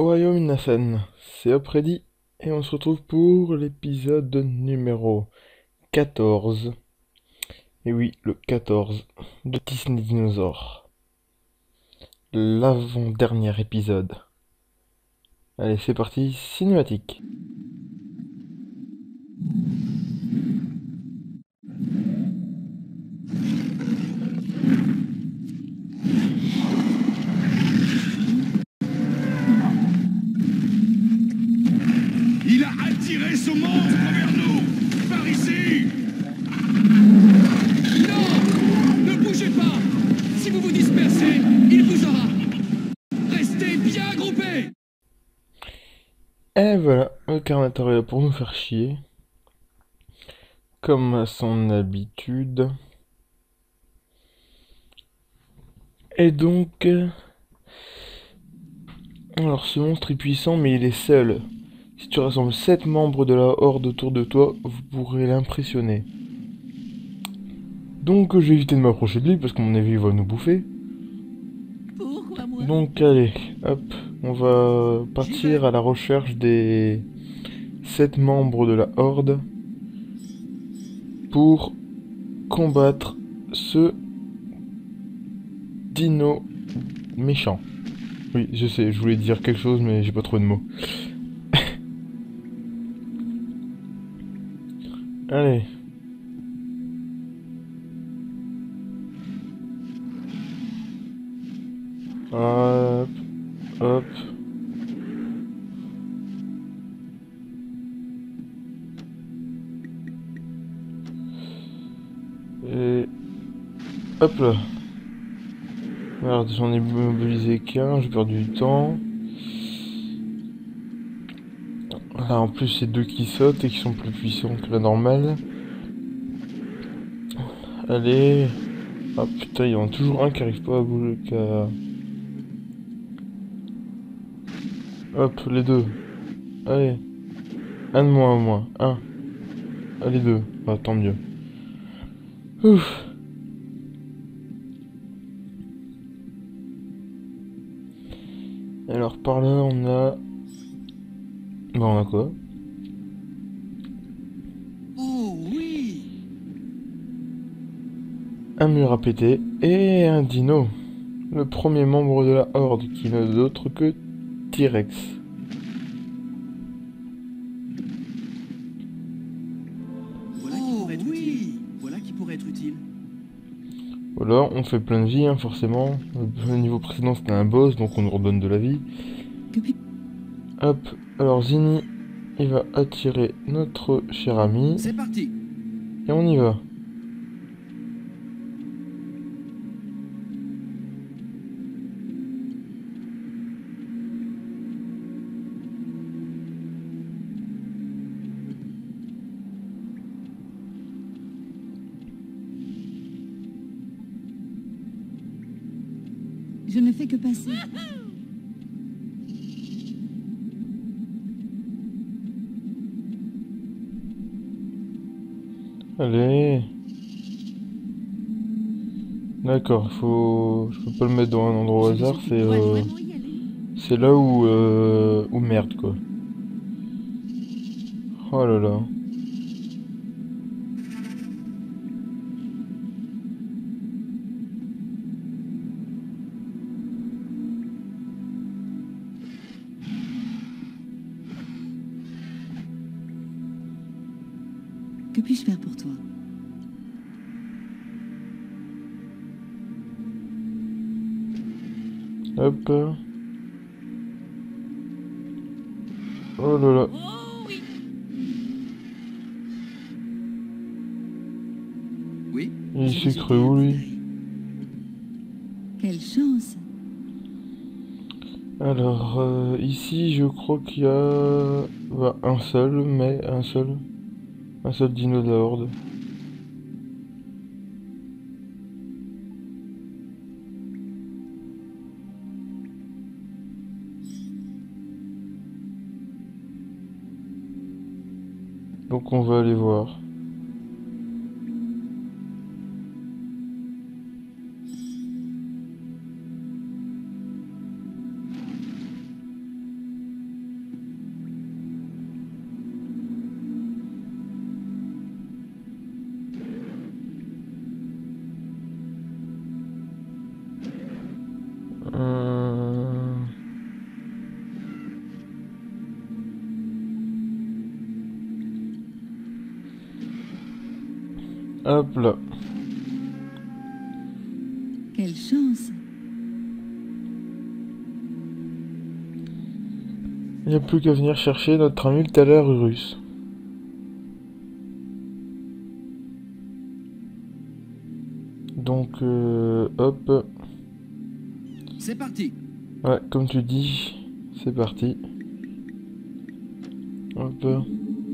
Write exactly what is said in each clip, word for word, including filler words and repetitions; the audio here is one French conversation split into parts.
Ohio Nathan, c'est après-dit et on se retrouve pour l'épisode numéro quatorze. Et oui, le quatorze de Disney Dinosaur. L'avant-dernier épisode. Allez, c'est parti, cinématique. Il a attiré ce monstre vers nous. Par ici. Non! Ne bougez pas! Si vous vous dispersez, il bougera! Restez bien groupés! Et voilà, le Carnator est là pour nous faire chier. Comme à son habitude. Et donc... euh, Alors ce monstre est puissant mais il est seul. Si tu rassembles sept membres de la horde autour de toi, vous pourrez l'impressionner. Donc je vais éviter de m'approcher de lui parce qu'à mon avis il va nous bouffer. Pourquoi moi? Donc allez, hop, on va partir à la recherche des sept membres de la horde pour combattre ce dino méchant. Oui, je sais, je voulais dire quelque chose mais j'ai pas trop de mots. Allez. Hop, hop. Et hop là. Alors j'en ai mobilisé qu'un, j'ai perdu du temps. Là en plus c'est deux qui sautent et qui sont plus puissants que la normale. Allez. Ah putain, il y en a toujours un qui arrive pas à bouger qu'à... Hop, les deux. Allez. Un de moins au moins. Un. Allez deux. Ah tant mieux. Ouf. Alors par là on a... Bah on a quoi? Oh oui! Un mur à péter et un dino. Le premier membre de la horde qui n'est d'autre que T-Rex. Voilà qui pourrait être utile. Voilà qui pourrait être utile. Voilà, on fait plein de vie, hein, forcément. Le niveau précédent c'était un boss, donc on nous redonne de la vie. Hop, alors Zini, il va attirer notre cher ami. C'est parti! Et on y va. Je ne fais que passer. Allez. D'accord, faut... Je peux pas le mettre dans un endroit au hasard, c'est... Euh... C'est là où... Euh... Où merde, quoi. Oh là là. Que puis-je faire pour toi? Hop. Oh là là. Oh oui! Oui? Il Je s'est vous cru où, lui? Quelle chance! Alors, euh, ici, je crois qu'il y a... Bah, un seul, mais un seul. Un seul dino de la horde. Donc on va aller voir. Hop là. Quelle chance. Il n'y a plus qu'à venir chercher notre ami le Thaler russe. Donc, euh, hop. C'est parti. Ouais, comme tu dis, c'est parti. Hop.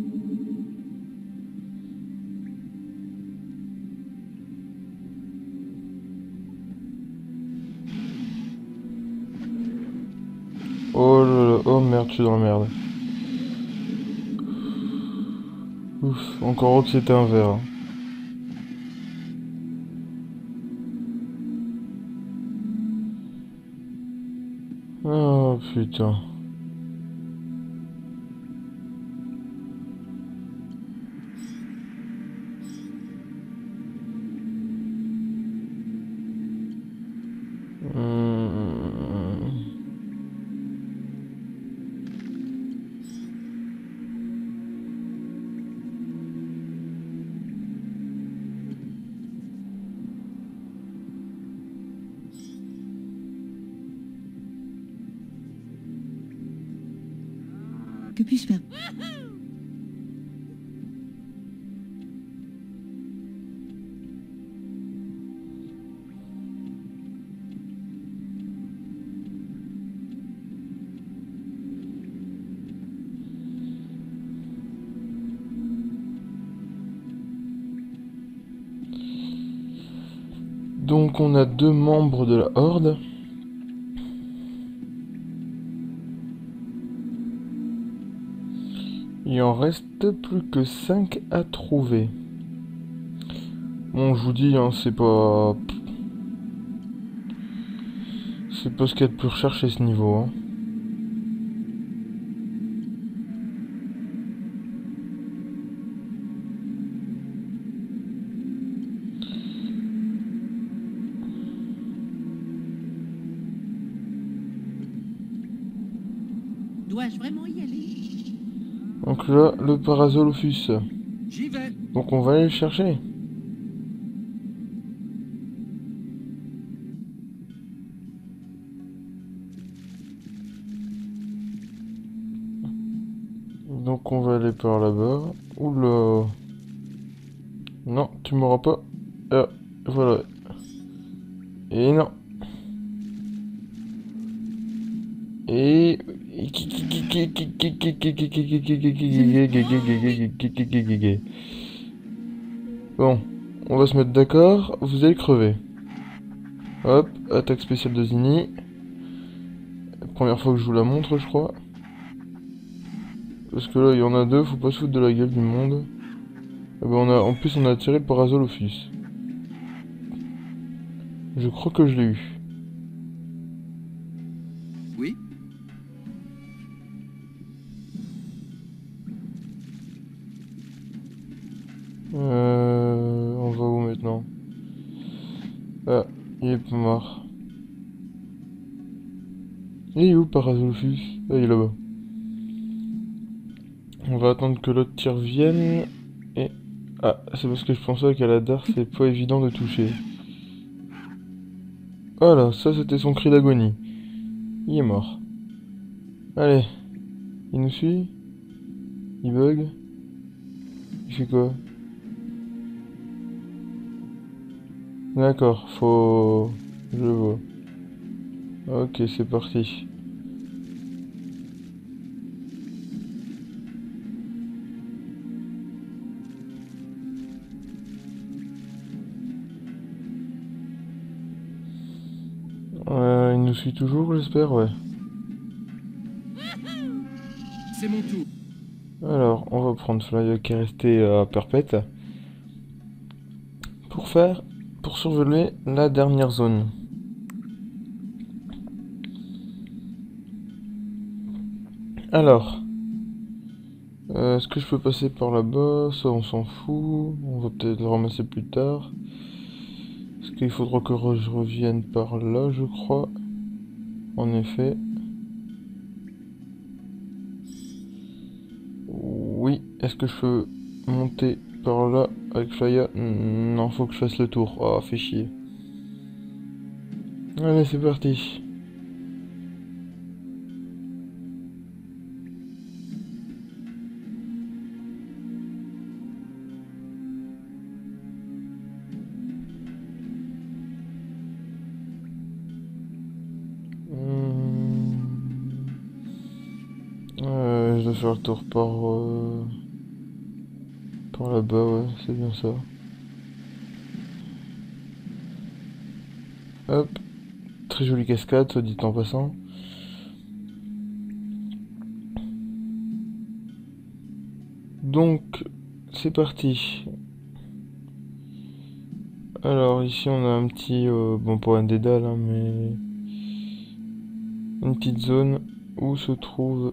Oh là là, oh merde, je suis dans la merde. Ouf, encore heureux que c'était un verre. Oh putain. Hum. Que puis-je faire? Donc on a deux membres de la Horde. Il en reste plus que cinq à trouver. Bon, je vous dis, hein, c'est pas... C'est pas ce qu'il y a de plus recherché ce niveau, hein. Dois-je vraiment y aller? Donc là, le Parazolophus. J'y vais. Donc on va aller le chercher. Donc on va aller par là-bas. Oula. Non, tu m'auras pas. Ah, voilà. Et non. Et... Bon, on va se mettre d'accord, vous allez crever. Hop, attaque spéciale de Zinni. Première fois que je vous la montre, je crois. Parce que là, il y en a deux, faut pas se foutre de la gueule du monde. Ah bah on a, en plus, on a tiré le Parazolophus. Je crois que je l'ai eu. Oui. Euh, on va où maintenant? Ah, il est pas mort. Il est où Parazolophus? Ah, il est là-bas. On va attendre que l'autre tir vienne. Et... Ah, c'est parce que je pensais qu'à la dare, c'est pas évident de toucher. Voilà, ça c'était son cri d'agonie. Il est mort. Allez. Il nous suit? Il bug? Il fait quoi? D'accord, faut... Je vois. Ok, c'est parti. Euh, il nous suit toujours, j'espère, ouais. C'est mon tour. Alors, on va prendre Flya qui est resté à perpète. Pour faire... Pour survoler la dernière zone. Alors... Euh, Est-ce que je peux passer par là-bas? Ça, on s'en fout. On va peut-être le ramasser plus tard. Est-ce qu'il faudra que je revienne par là, je crois. En effet. Oui. Est-ce que je peux monter par là avec Flya. Non, faut que je fasse le tour. Oh, fait chier. Allez, c'est parti. Euh, je dois faire le tour par euh, par là-bas, ouais, c'est bien ça. Hop, très jolie cascade, soit dit en passant. Donc, c'est parti. Alors ici on a un petit, euh, bon pas un dédale, hein, mais une petite zone où se trouve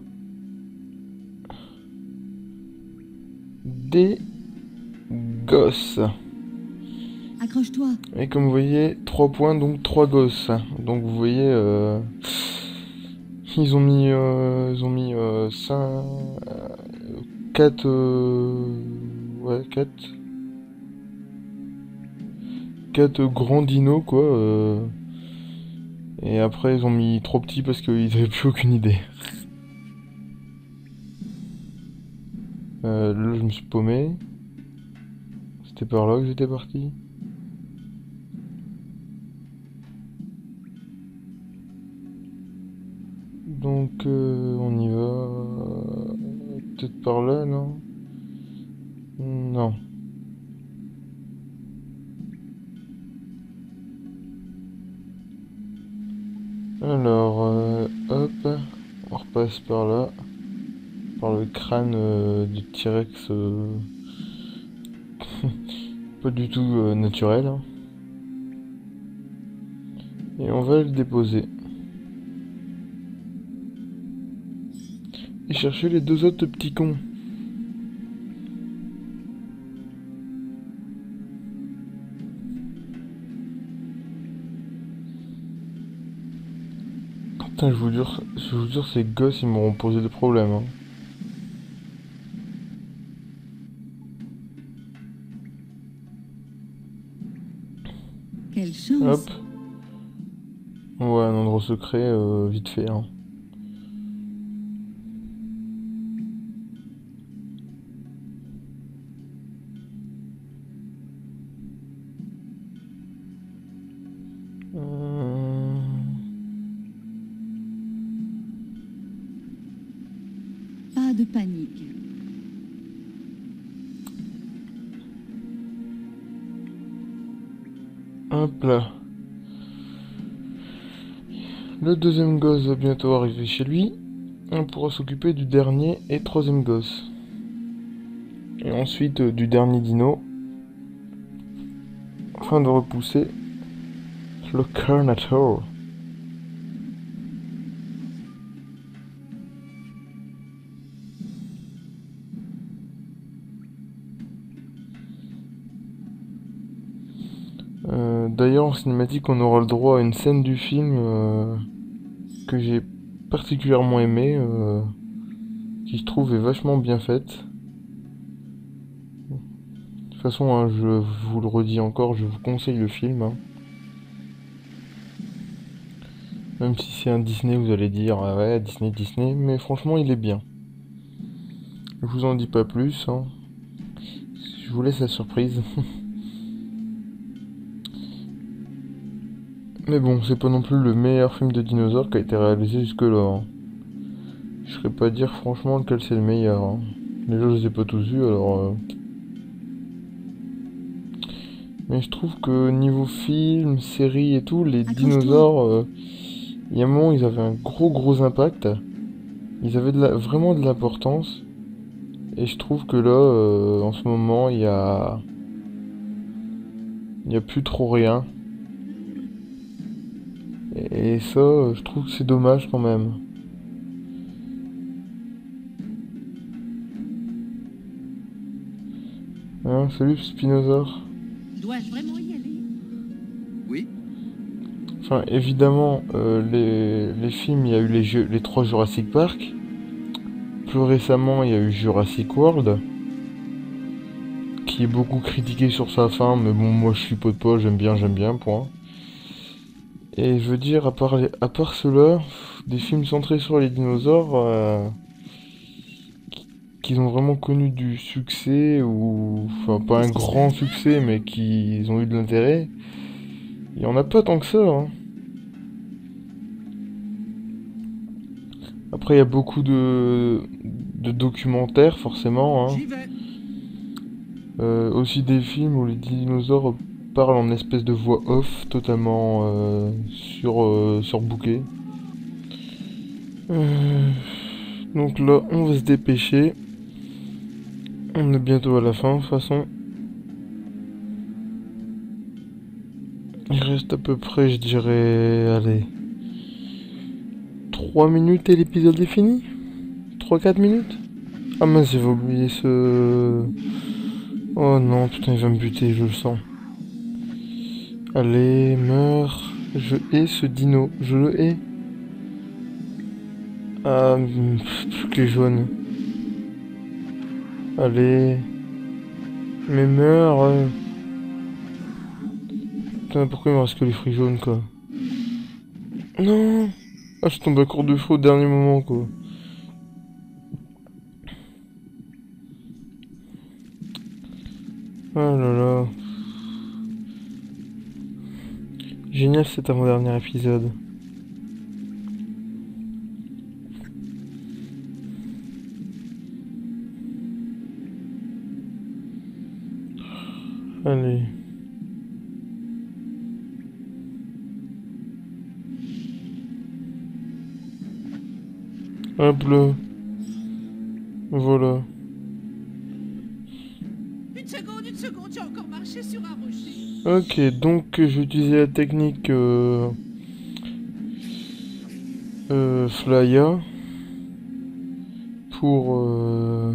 des gosses. Accroche-toi. Et comme vous voyez, trois points, donc trois gosses. Donc vous voyez, euh, ils ont mis, euh, ils ont mis euh, cinq, quatre, euh, ouais, quatre, quatre grands dinos quoi. Euh, et après ils ont mis trop petits parce qu'ils avaient plus aucune idée. Euh, là je me suis paumé. C'était par là que j'étais parti. Donc euh, on y va. Peut-être par là, non? Non. Alors, euh, hop, on repasse par là. Par le crâne euh, du T-Rex. Euh... pas du tout euh, naturel. Hein. Et on va le déposer. Et chercher les deux autres petits cons. Putain, je vous jure, je vous jure, ces gosses, ils m'auront posé des problèmes. Hein. Quelle chance. Hop. Ouais, un endroit secret, euh, vite fait. Hein. Euh... Pas de panique. Hop là. Le deuxième gosse va bientôt arriver chez lui. On pourra s'occuper du dernier et troisième gosse. Et ensuite euh, du dernier dino. Afin de repousser le Carnator. Euh, D'ailleurs en cinématique on aura le droit à une scène du film euh, que j'ai particulièrement aimée, euh, qui je trouve est vachement bien faite. De toute façon hein, je vous le redis encore, je vous conseille le film. Hein. Même si c'est un Disney vous allez dire ah ouais Disney Disney, mais franchement il est bien. Je vous en dis pas plus, hein. Je vous laisse la surprise. Mais bon, c'est pas non plus le meilleur film de dinosaures qui a été réalisé jusque-là. Hein. Je saurais pas dire franchement lequel c'est le meilleur. Hein. Déjà, je les ai pas tous vus, alors... Euh... Mais je trouve que niveau film, série et tout, les dinosaures... Euh... Il y a un moment, ils avaient un gros gros impact. Ils avaient de la... vraiment de l'importance. Et je trouve que là, euh, en ce moment, il y a... Il y a plus trop rien. Et ça, je trouve que c'est dommage quand même. Hein, salut Spinosaur. Dois-je vraiment y aller? Oui. Enfin, évidemment, euh, les, les films, il y a eu les, jeux, les trois Jurassic Park. Plus récemment, il y a eu Jurassic World. Qui qui est beaucoup critiqué sur sa fin, mais bon, moi je chipote pas, j'aime bien, j'aime bien, point. Et je veux dire, à part, les... à part ceux-là, des films centrés sur les dinosaures, euh... qui ont vraiment connu du succès, ou... Enfin, pas un grand succès, mais qui ont eu de l'intérêt, il y en a pas tant que ça, hein. Après, il y a beaucoup de, de documentaires, forcément, hein. J'y vais. Euh, aussi des films où les dinosaures parlent en espèce de voix off, totalement euh, sur, euh, surbookée. Euh, donc là, on va se dépêcher. On est bientôt à la fin, de toute façon. Il reste à peu près, je dirais, allez, trois minutes et l'épisode est fini. trois quatre minutes. Ah mince, j'avais oublié ce... Oh non, putain, il va me buter, je le sens. Allez, meurs. Je hais ce dino, je le hais. Ah, plus que les jaunes. Allez. Mais meurs. euh. Putain, pourquoi il me reste que les fruits jaunes, quoi. Non. Ah, je tombe à court de feu au dernier moment, quoi. Oh là là. Génial cet avant-dernier épisode. Allez. Hop là. Voilà. Une seconde, une seconde, j'ai encore marché sur un rocher. Ok, donc je vais utiliser la technique euh, euh, Flya pour... Euh...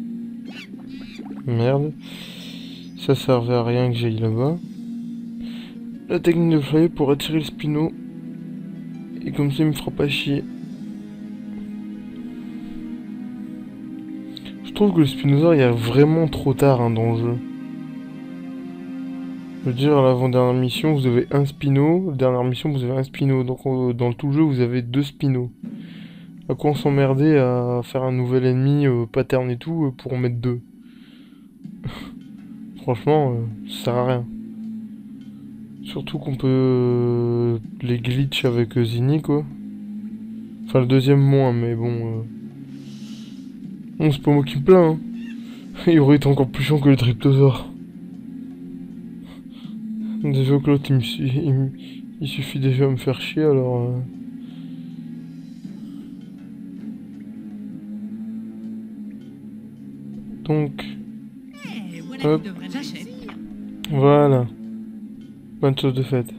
Merde. Ça servait à rien que j'aille là-bas. La technique de Flya pour attirer le Spino. Et comme ça il me fera pas chier. Je trouve que le Spinosaure il y a vraiment trop tard hein, dans le jeu. Je veux dire, à l'avant-dernière mission, vous avez un Spino. La dernière mission, vous avez un Spino. Donc, euh, dans tout le jeu, vous avez deux Spinos. À quoi on s'emmerdait à faire un nouvel ennemi, euh, pattern et tout, euh, pour en mettre deux. Franchement, euh, ça sert à rien. Surtout qu'on peut euh, les glitch avec euh, Zinni, quoi. Enfin, le deuxième moins, mais bon... Euh... Bon, c'est pas moi qui me plains, hein. Il aurait été encore plus chiant que le Tryptosaure. Déjà que l'autre il, me su- il, me- il suffit déjà de me faire chier alors... Euh... Donc... Eh, voilà Hop. qui devrait j'achète. Voilà. Bonne chose de faite.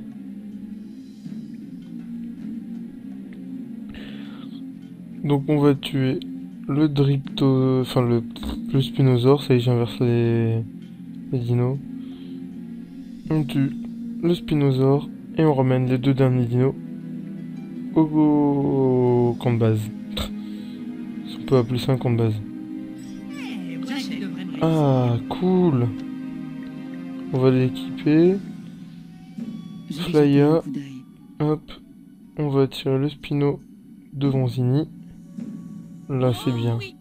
Donc on va tuer le Drypto... Enfin le, le Spinosaure, ça y est j'inverse les... les dinos. On tue le Spinosaure et on ramène les deux derniers dinos au, au camp de base. On peut appeler ça un camp de base. Eh, voilà qui devrait me Ah, cool. On va l'équiper. Je vais Flya. jeter un coup d'œil. Hop. On va tirer le Spino devant Zinni. Là, c'est bien. oui.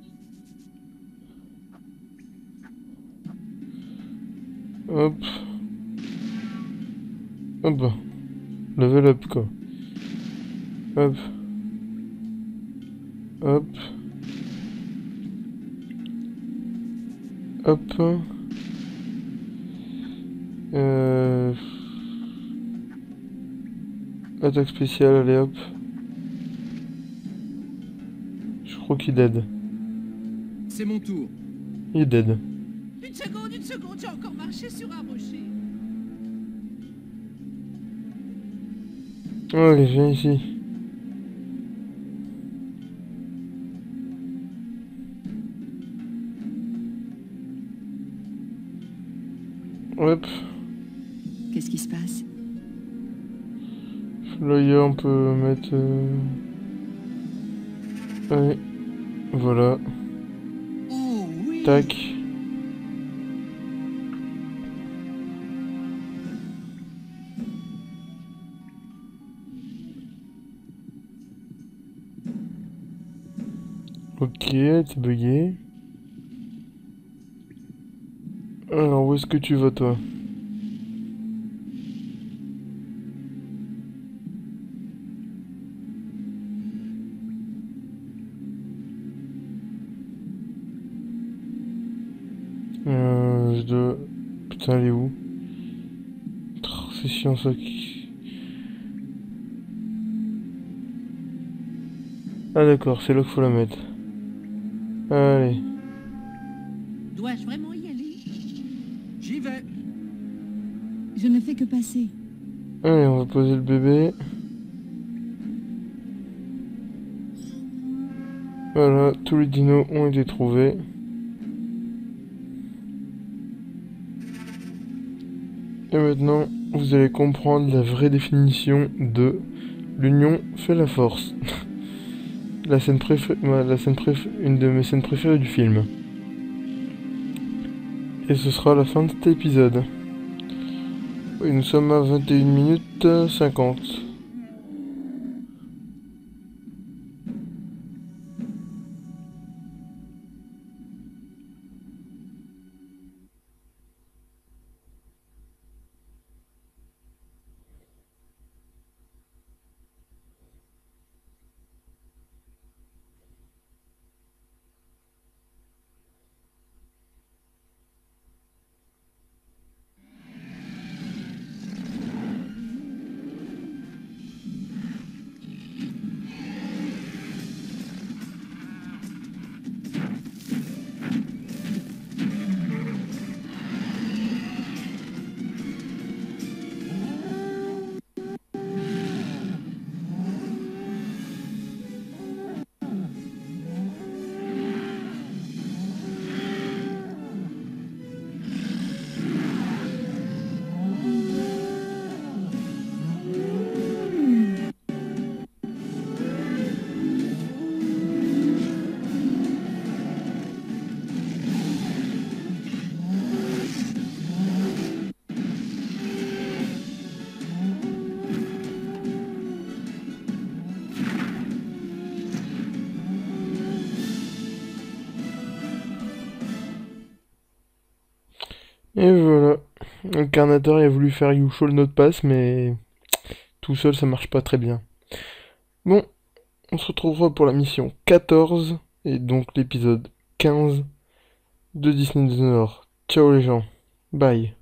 Hop. Hop. Level up, quoi. Hop. Hop. Hop. Euh... Attaque spéciale, allez hop. Je crois qu'il est dead. C'est mon tour. Il est dead. Une seconde, une seconde, j'ai encore marché sur un rocher. Allez, viens ici. Hop. Qu'est-ce qui se passe? Flya, on peut mettre... Euh... Allez. Voilà. Oh oui. Tac. Ok, c'est bugué. Alors, où est-ce que tu vas, toi? Euh, je dois... Putain, elle est où? Oh, c'est chiant, ça. Ah, d'accord, c'est là qu'il faut la mettre. Allez. Dois-je vraiment y aller? J'y vais. Je ne fais que passer. Allez, on va poser le bébé. Voilà, tous les dinos ont été trouvés. Et maintenant, vous allez comprendre la vraie définition de l'union fait la force. La scène préférée, la scène préférée, une de mes scènes préférées du film. Et ce sera la fin de cet épisode. Oui, nous sommes à vingt et une minutes cinquante. Et voilà. L'incarnateur a voulu faire You Show le mot de passe, mais tout seul ça marche pas très bien. Bon, on se retrouvera pour la mission quatorze, et donc l'épisode quinze de Disney Nord. Ciao les gens. Bye.